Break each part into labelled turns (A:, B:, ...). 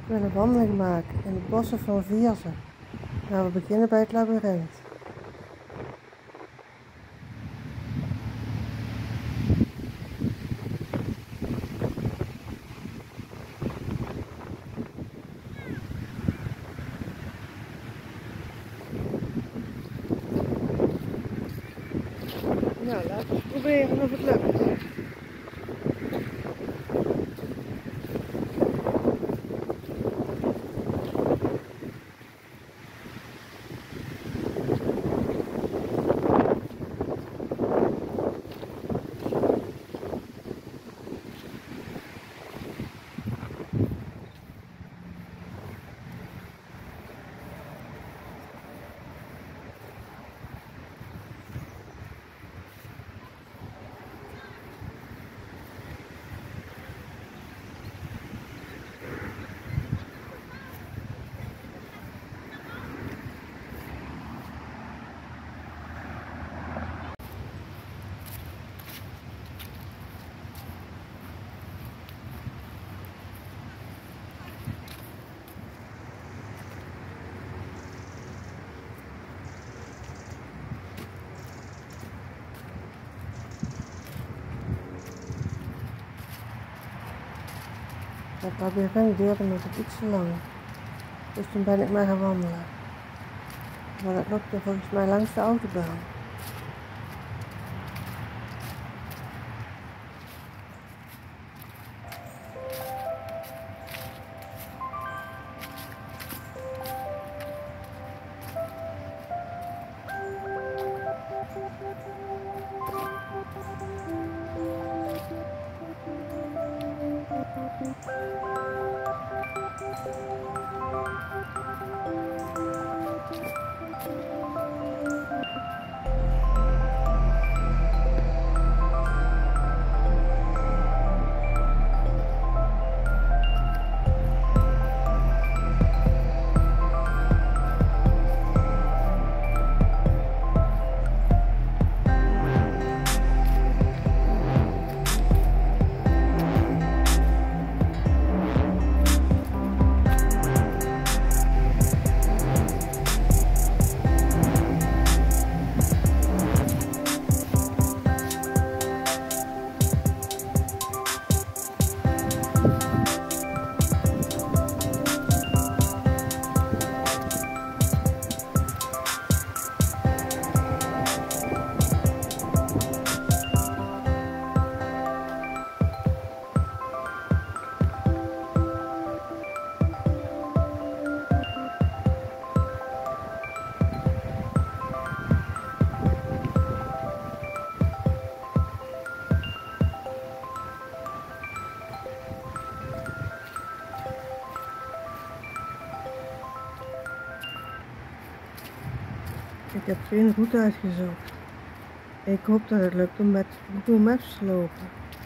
A: We willen een wandeling maken in de bossen van Vierze, maar we beginnen bij het labyrint. Nou, laten we eens proberen of het lukt. Het labyrint duurde nog iets te lang, dus toen ben ik maar gaan wandelen. Maar dat lukte volgens mij langs de autobaan. Ik heb geen route uitgezocht. Ik hoop dat het lukt om met Google Maps te lopen.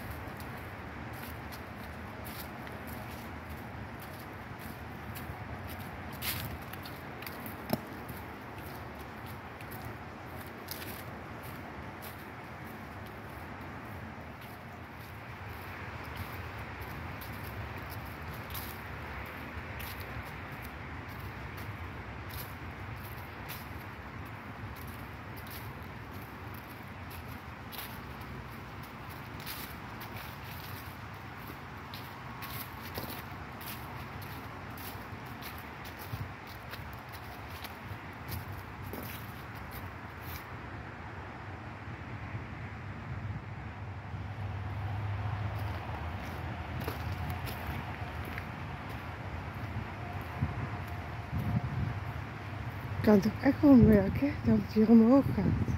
A: Ik kan toch echt wel merken dat het hier omhoog gaat.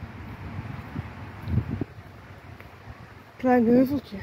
A: Klein heuveltje.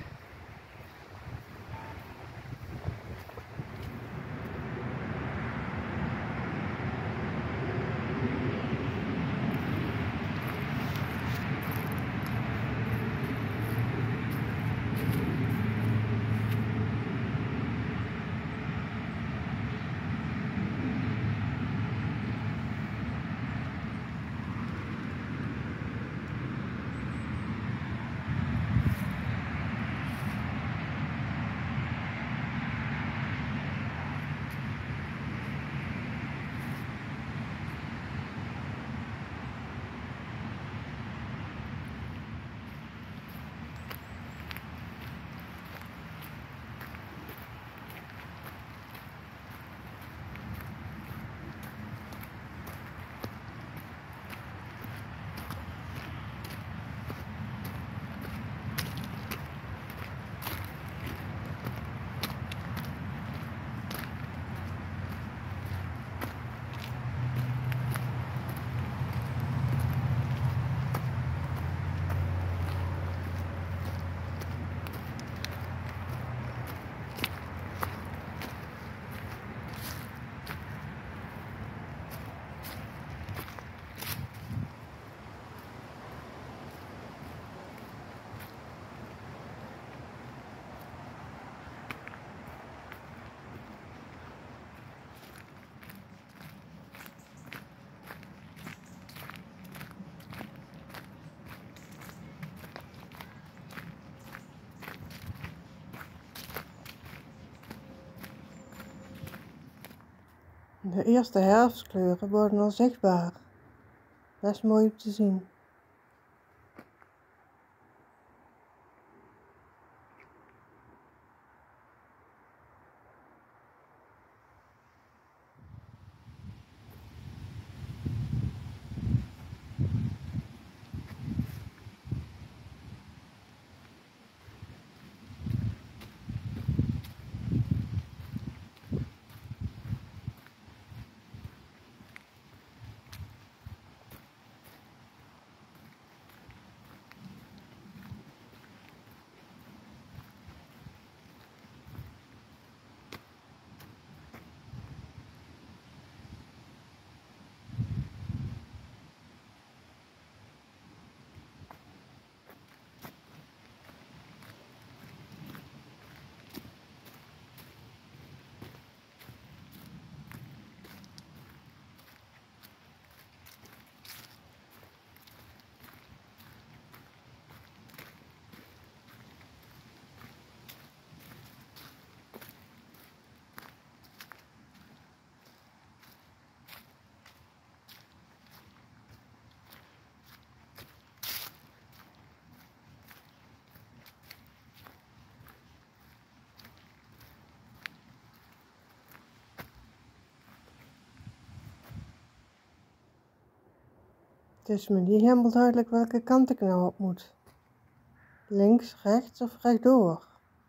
A: De eerste herfstkleuren worden al zichtbaar. Dat is mooi om te zien. Het is me niet helemaal duidelijk welke kant ik nou op moet. Links, rechts of rechtdoor?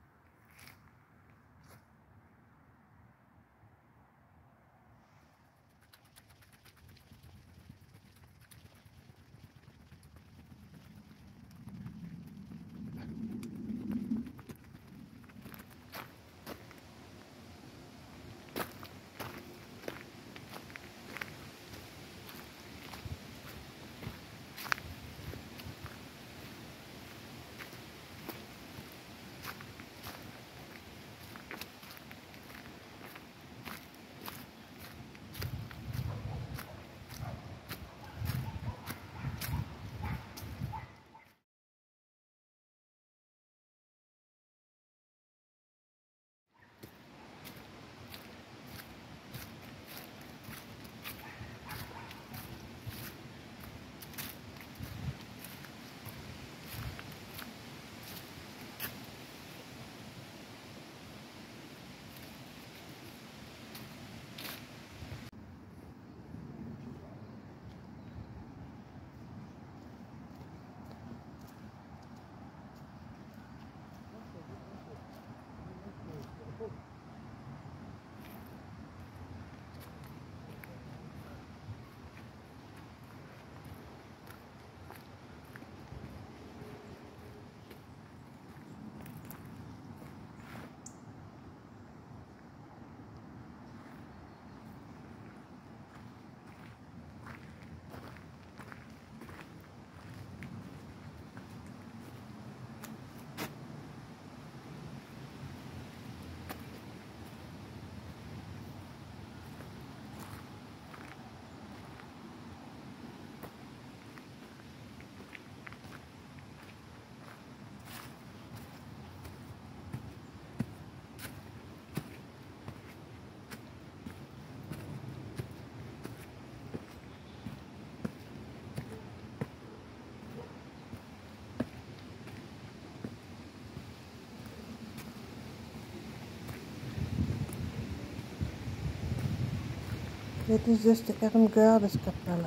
A: Dit is dus de Ermgardeskapelle.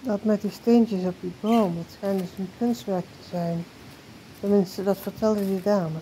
A: Dat met die steentjes op die boom, het schijnt dus een kunstwerk te zijn. Tenminste, dat vertelden die dames.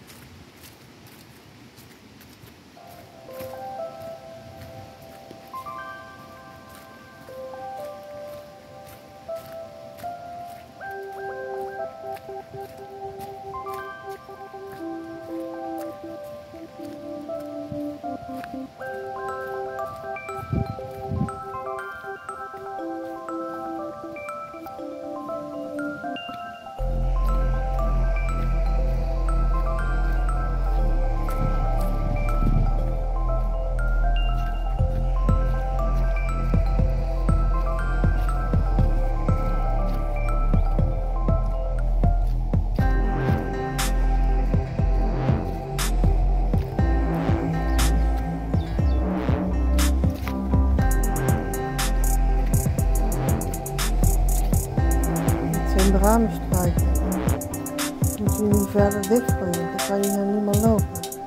A: Bramenstruiken. Moet je nu verder dichtgroeien, dan kan je nou niet meer lopen.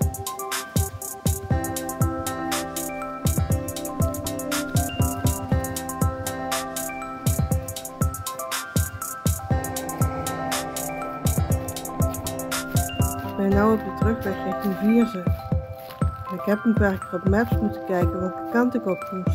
A: Ik ben nu op de terugweg richting Vierze. Ik heb een paar keer op Maps moeten kijken welke kant ik op moest.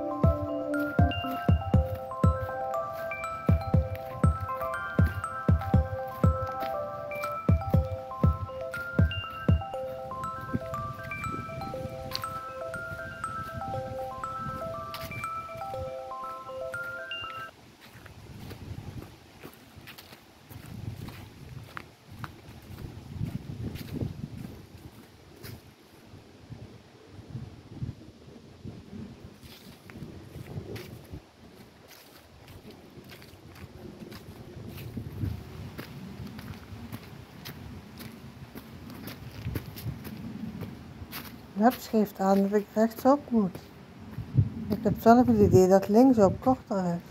A: Maps geeft aan dat ik rechtsop moet. Ik heb zelf het idee dat linksop korter is.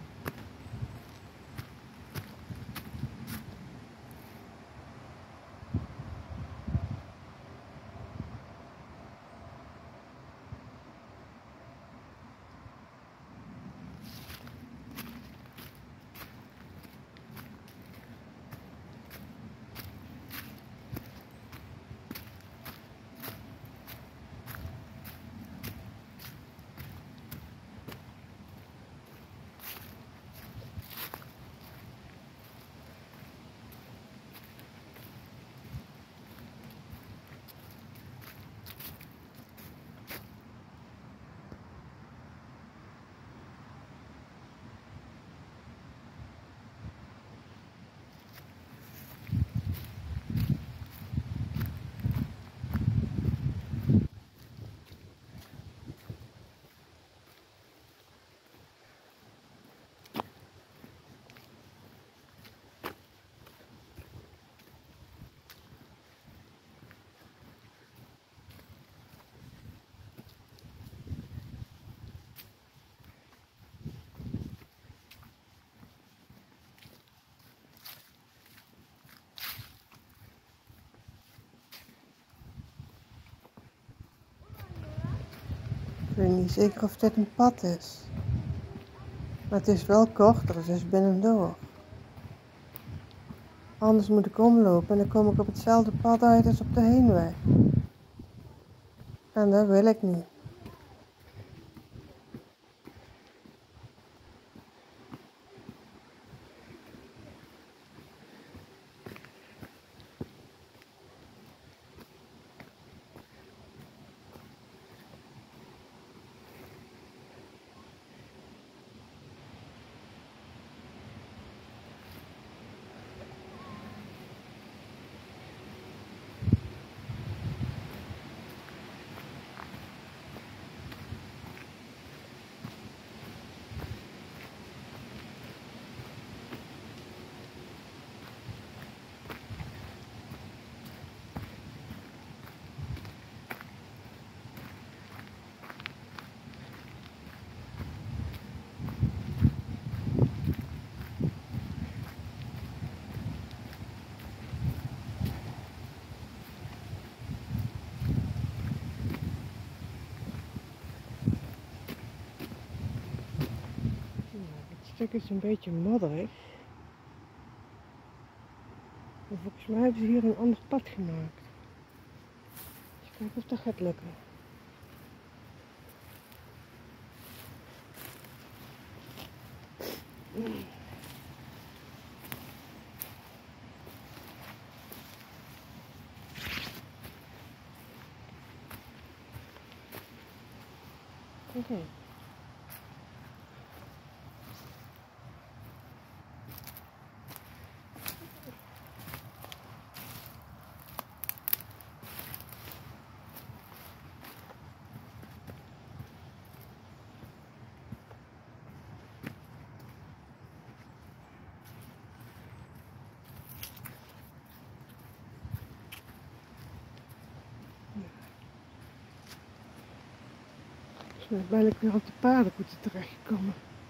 A: Ik weet niet zeker of dit een pad is. Maar het is wel korter, dus binnendoor. Anders moet ik omlopen en dan kom ik op hetzelfde pad uit als op de heenweg. En dat wil ik niet. stuk is een beetje modderig. Maar volgens mij hebben ze hier een ander pad gemaakt. Dus kijken of dat gaat lukken. Oké. Dus nu ben ik weer op de paardenroute terechtgekomen.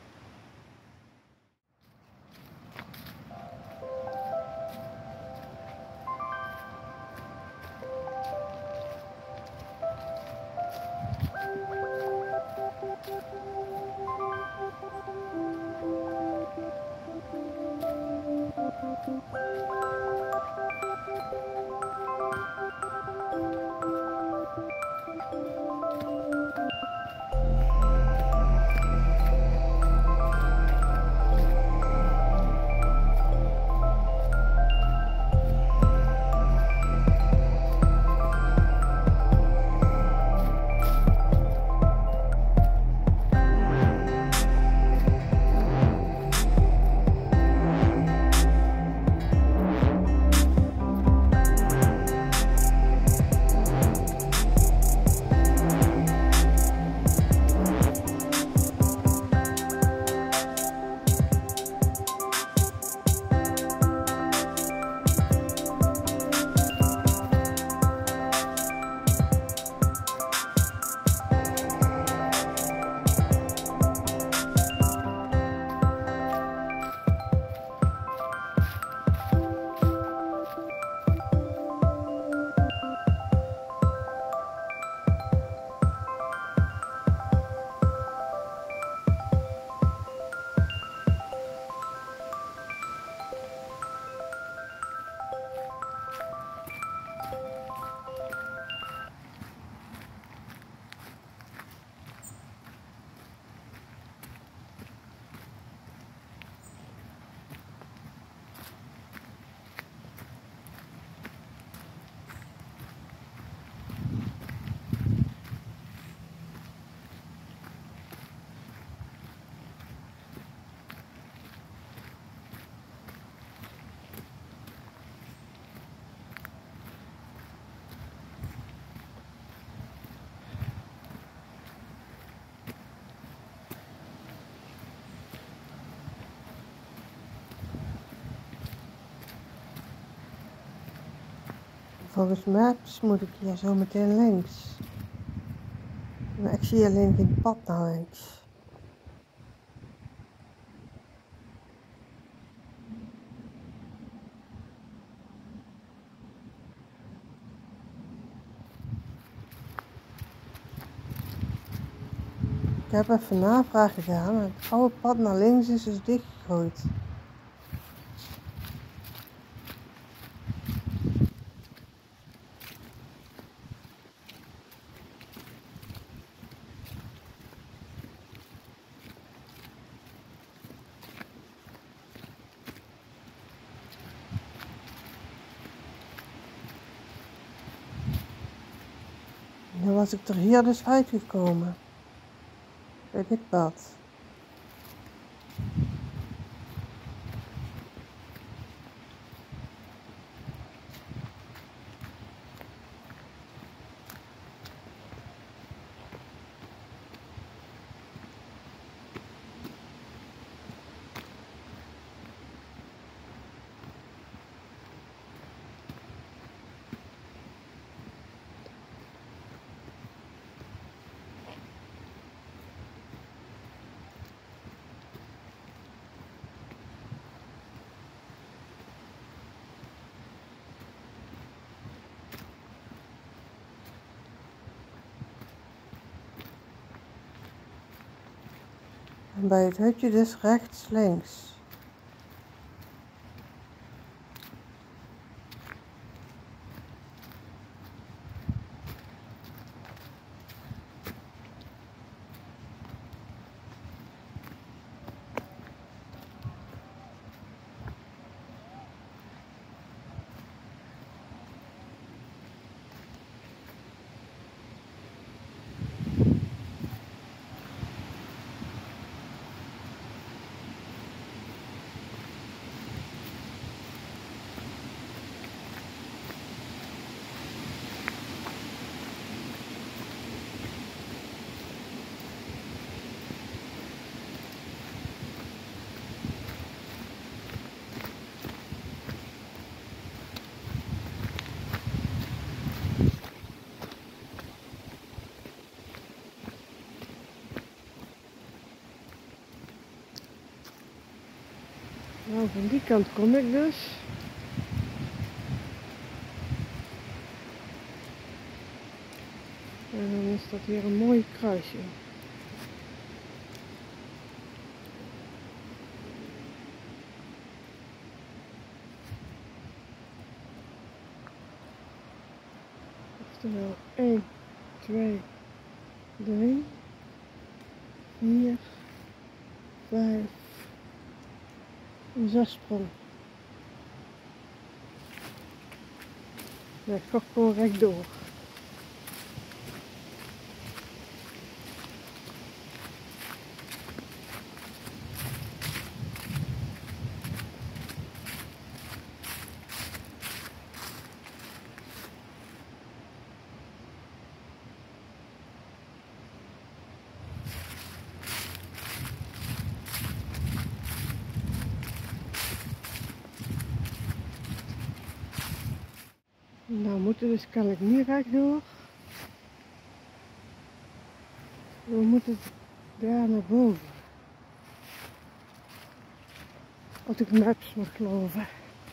A: Volgens maps moet ik hier zo meteen links. Maar ik zie alleen geen pad naar links. Ik heb even navraag gedaan. Het oude pad naar links is dus dichtgegooid. Nu was ik er hier dus uitgekomen. Bij dit pad. En bij het hutje dus rechts links. Nou, van die kant kom ik dus. En dan is dat weer een mooi kruisje. Oftewel 1, 2, 3, 4, 5, een 6 sprong. Nee, ik ga gewoon rechtdoor. Nou moeten dus kennelijk niet rechtdoor. We moeten daar naar boven. Als ik maps mag geloven.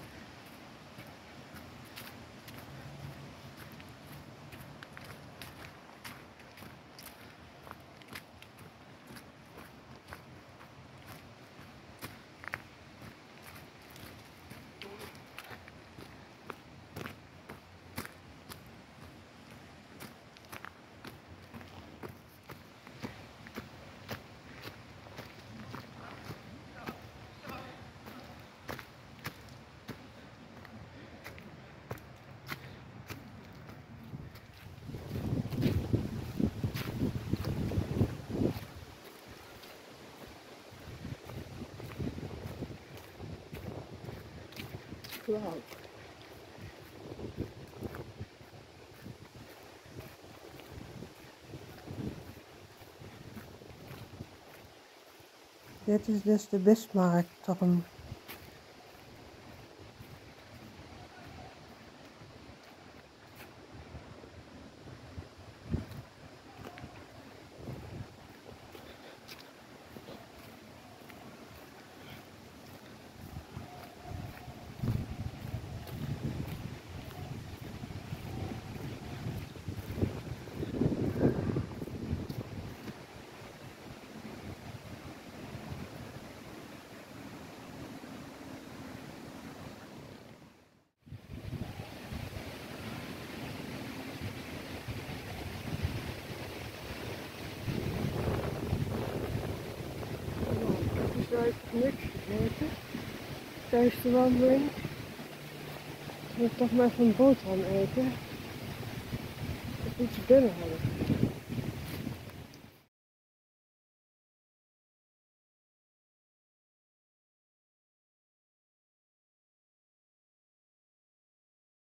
A: Wauw. Dit is dus de Bismarcktorm. Niks gegeten tijdens de wandeling. Ik moet toch maar even een boterham eten. Of iets binnen hebben.